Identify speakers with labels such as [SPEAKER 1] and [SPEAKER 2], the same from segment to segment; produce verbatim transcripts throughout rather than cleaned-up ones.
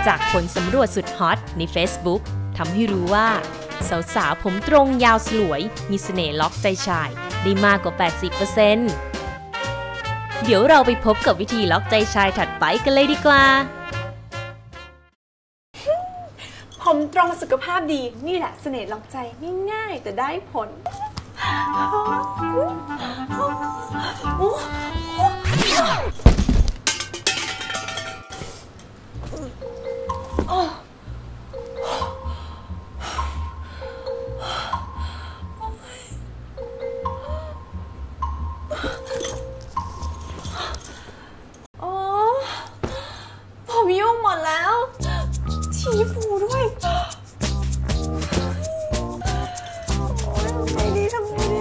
[SPEAKER 1] จากผลสำรวจสุดฮอตใน Facebook ทำให้รู้ว่าสาวๆผมตรงยาวสลวยมีเสน่ห์ล็อกใจชายได้มากกว่า แปดสิบเปอร์เซ็นต์ เดี๋ยวเราไปพบกับวิธีล็อกใจชายถัดไปกันเลยดีกว่า
[SPEAKER 2] ผมตรงสุขภาพดีนี่แหละเสน่ห์ล็อกใจง่ายๆแต่ได้ผลผมยุ่งหมดแล้วชีฟูด้วยทำไงดีทำไงดี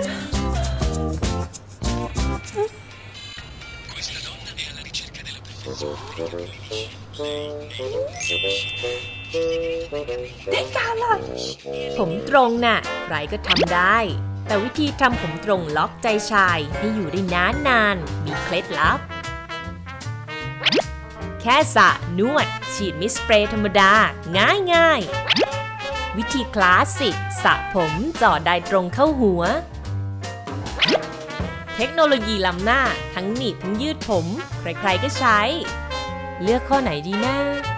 [SPEAKER 2] ได้การล่ะ
[SPEAKER 1] ผมตรงน่ะใครก็ทำได้แต่วิธีทำผมตรงล็อกใจชายให้อยู่ได้นานๆมีเคล็ดลับแค่สระนวดฉีดมิสเปรย์ธรรมดาง่ายๆวิธีคลาสสิกสระผมจ่อได้ตรงเข้าหัวเทคโนโลยีล้ำหน้าทั้งหนีบทั้งยืดผมใครๆก็ใช้เลือกข้อไหนดีนะ